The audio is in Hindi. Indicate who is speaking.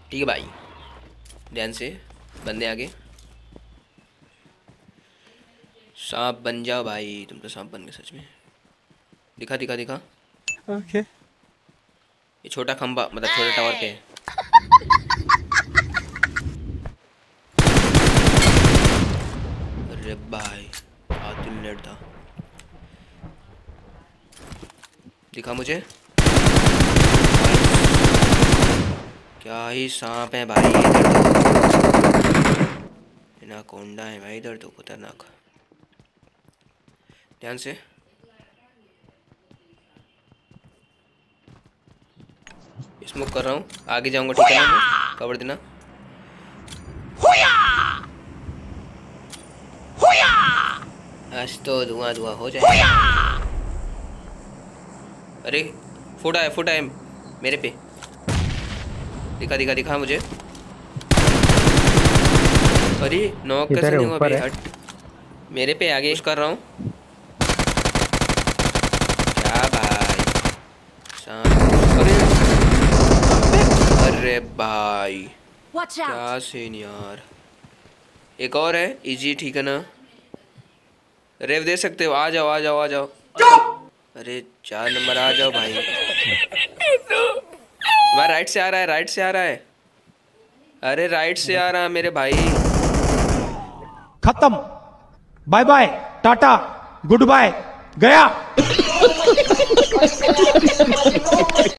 Speaker 1: ठीक है भाई, ध्यान से, बंदे आगे। सांप बन जाओ भाई, तुम तो सांप बन गए सच में। दिखा दिखा दिखा।
Speaker 2: ओके।
Speaker 1: ये छोटा खंबा मतलब छोटा टावर पे है। अरे भाई कातिल नेट था। दिखा मुझे। क्या ही सांप है भाई इधर तो। एनाकोंडा है भाई इधर तो, खतरनाक। ध्यान से। स्मोक कर रहा हूँ, आगे जाऊंगा ठीक है ना, मैं कवर देना। आज तो धुआं धुआं हो जाए। अरे फुट है मेरे पे। दिखा दिखा दिखा मुझे। अरे नॉक कैसे
Speaker 2: इधर है,
Speaker 1: नहीं हुआ
Speaker 2: ऊपर
Speaker 1: बे,
Speaker 2: है।
Speaker 1: हट। मेरे पे आगे कर रहा हूँ। क्या भाई अरे अरे भाई क्या सीन यार। एक और है इजी, ठीक है ना। रेव दे सकते हो, आ जाओ आ जाओ आ जाओ। अरे 4 नंबर आ जाओ भाई। वह राइट से आ रहा है, राइट से आ रहा है। अरे राइट से आ रहा है मेरे भाई।
Speaker 2: खत्म, बाय बाय, टाटा, गुड बाय, गया।